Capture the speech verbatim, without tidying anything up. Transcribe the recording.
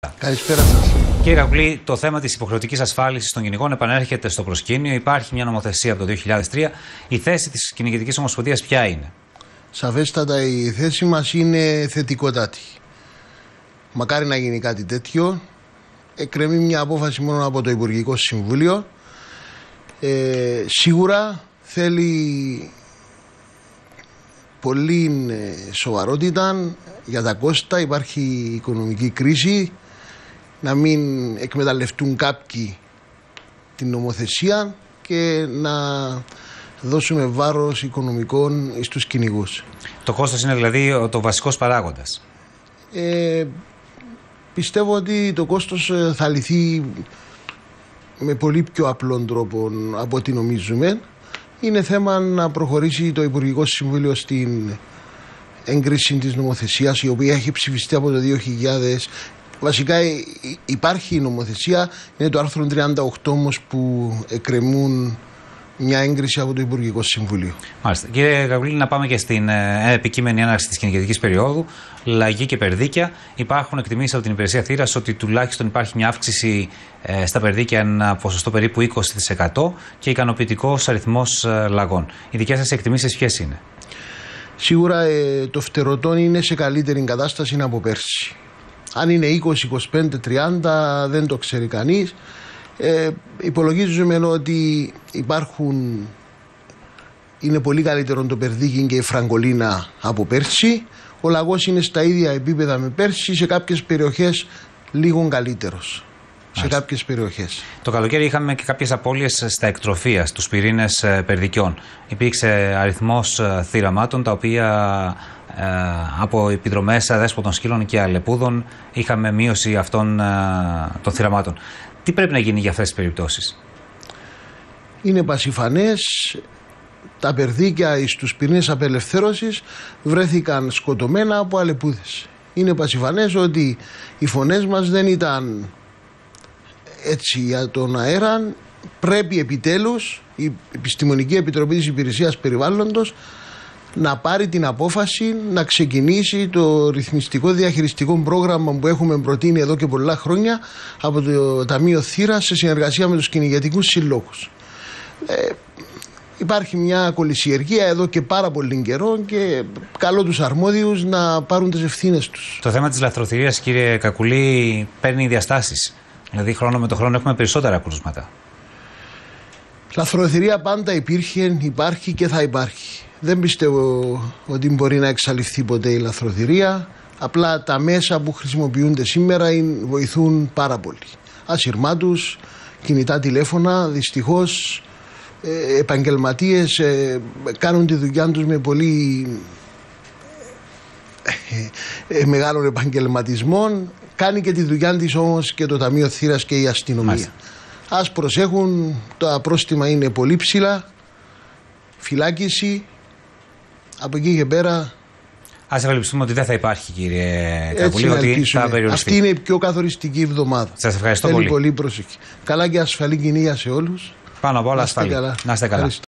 Καλησπέρα σας. Κύριε Κακουλή, το θέμα της υποχρεωτικής ασφάλισης των κυνηγών επανέρχεται στο προσκήνιο. Υπάρχει μια νομοθεσία από το δύο χιλιάδες τρία. Η θέση της Κυνηγητικής Ομοσπονδίας ποια είναι? Σαφέστατα η θέση μας είναι θετικότατη. Μακάρι να γίνει κάτι τέτοιο. Εκκρεμεί μια απόφαση μόνο από το Υπουργικό Συμβούλιο. Ε, σίγουρα θέλει πολύ σοβαρότητα για τα κόστα. Υπάρχει οικονομική κρίση. Να μην εκμεταλλευτούν κάποιοι την νομοθεσία και να δώσουμε βάρος οικονομικών στους κυνηγούς. Το κόστος είναι δηλαδή το βασικός παράγοντας. Ε, πιστεύω ότι το κόστος θα λυθεί με πολύ πιο απλόν τρόπο από ό,τι νομίζουμε. Είναι θέμα να προχωρήσει το Υπουργικό Συμβούλιο στην έγκριση της νομοθεσίας, η οποία έχει ψηφιστεί από το δύο χιλιάδες. Βασικά υπάρχει η νομοθεσία, είναι το άρθρο τριάντα οκτώ όμως που εκκρεμούν μια έγκριση από το Υπουργικό Συμβούλιο. Μάλιστα. Κύριε Κακουλή, να πάμε και στην ε, επικείμενη έναρξη της κυνηγητικής περίοδου. Λαγί και περδίκια. Υπάρχουν εκτιμήσεις από την υπηρεσία θύρας ότι τουλάχιστον υπάρχει μια αύξηση ε, στα περδίκια, ένα ποσοστό περίπου είκοσι τοις εκατό και ικανοποιητικός αριθμός ε, λαγών. Οι δικές σας εκτιμήσεις ποιες είναι? Σίγουρα ε, το φτερωτόν είναι σε καλύτερη κατάσταση από πέρσι. Αν είναι είκοσι, είκοσι πέντε, τριάντα δεν το ξέρει κανείς. Ε, υπολογίζουμε ότι υπάρχουν, είναι πολύ καλύτερο το περδίκι και η φραγκολίνα από πέρσι. Ο λαγός είναι στα ίδια επίπεδα με πέρσι, σε κάποιες περιοχές λίγο καλύτερος. Σε κάποιες περιοχές. Το καλοκαίρι είχαμε και κάποιες απώλειες στα εκτροφία, στους πυρήνες περδικιών. Υπήρξε αριθμός θύραμάτων τα οποία ε, από επιδρομές αδέσποτων σκύλων και αλεπούδων είχαμε μείωση αυτών ε, των θύραμάτων. Τι πρέπει να γίνει για αυτές τις περιπτώσεις? Είναι πασιφανές. Τα περδίκια στους πυρήνες απελευθέρωσης βρέθηκαν σκοτωμένα από αλεπούδες. Είναι πασιφανές ότι οι φωνές μας δεν ήταν έτσι για τον αέρα. Πρέπει επιτέλους η Επιστημονική Επιτροπή της Υπηρεσίας Περιβάλλοντος να πάρει την απόφαση να ξεκινήσει το ρυθμιστικό διαχειριστικό πρόγραμμα που έχουμε προτείνει εδώ και πολλά χρόνια από το Ταμείο Θύρας σε συνεργασία με τους κυνηγετικούς συλλόγους. Ε, υπάρχει μια κολυσιεργία εδώ και πάρα πολύ καιρό και καλώ τους αρμόδιους να πάρουν τις ευθύνες τους. Το θέμα της λαθροθυρίας, κύριε Κακουλή, παίρνει διαστάσεις. Δηλαδή χρόνο με το χρόνο έχουμε περισσότερα κρούσματα. Λαθροθυρία πάντα υπήρχε, υπάρχει και θα υπάρχει. Δεν πιστεύω ότι μπορεί να εξαλειφθεί ποτέ η λαθροθυρία. Απλά τα μέσα που χρησιμοποιούνται σήμερα βοηθούν πάρα πολύ. Ασυρμάτους, κινητά τηλέφωνα, δυστυχώς ε, επαγγελματίες ε, κάνουν τη δουλειά τους με πολύ ε, ε, μεγάλων επαγγελματισμών. Κάνει και τη δουλειά της όμως και το Ταμείο Θύρας και η αστυνομία. Μάλιστα. Ας προσέχουν, τα πρόστιμα είναι πολύ ψηλά, φυλάκιση, από εκεί και πέρα. Ας ευελπιστούμε ότι δεν θα υπάρχει, κύριε Κακουλή, ότι θα περιοριστεί. Αυτή είναι η πιο καθοριστική εβδομάδα. Σας ευχαριστώ Θέλει πολύ. πολύ προσοχή. Καλά και ασφαλή κυνήγια σε όλους. Πάνω απ' όλα ασφαλή. Να είστε καλά.